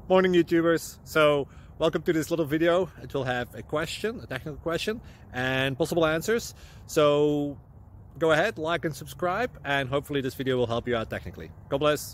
Morning YouTubers. So welcome to this little video. It will have a question, a technical question, and possible answers. So go ahead, like and subscribe, and hopefully this video will help you out technically. God bless.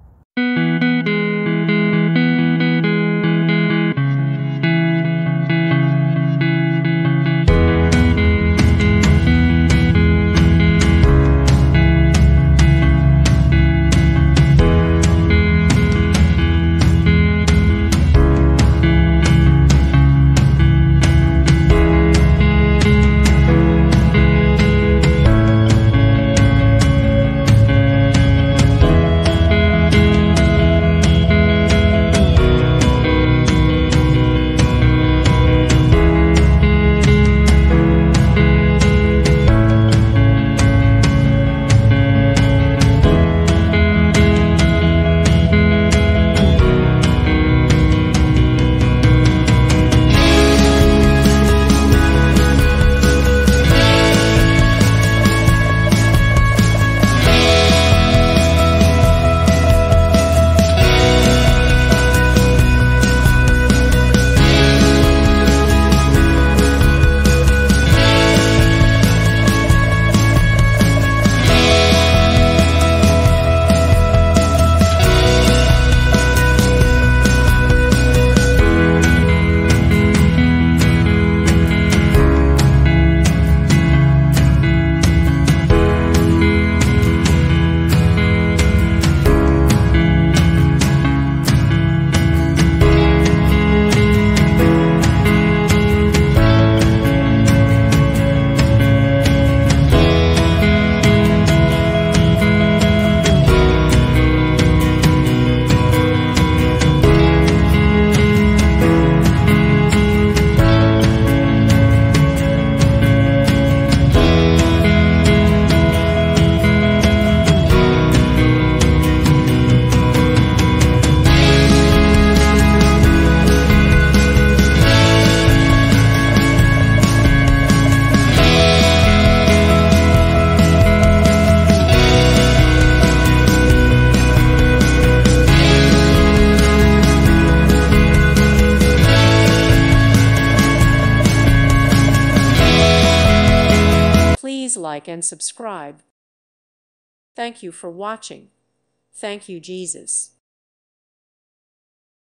Please like and subscribe. Thank you for watching. Thank you, Jesus.